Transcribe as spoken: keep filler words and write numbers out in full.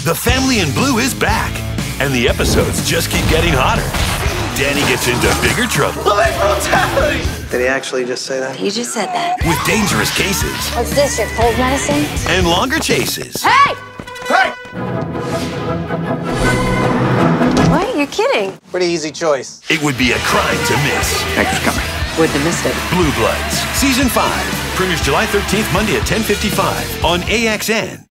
The Family in Blue is back, and the episodes just keep getting hotter. Danny gets into bigger trouble. Police brutality! Did he actually just say that? He just said that. With dangerous cases. What's this, your cold medicine? And longer chases. Hey! Hey! What? You're kidding. Pretty easy choice. It would be a crime to miss. Next coming. Wouldn't have missed it. Blue Bloods, Season five. Premieres July thirteenth, Monday at ten fifty-five on A X N.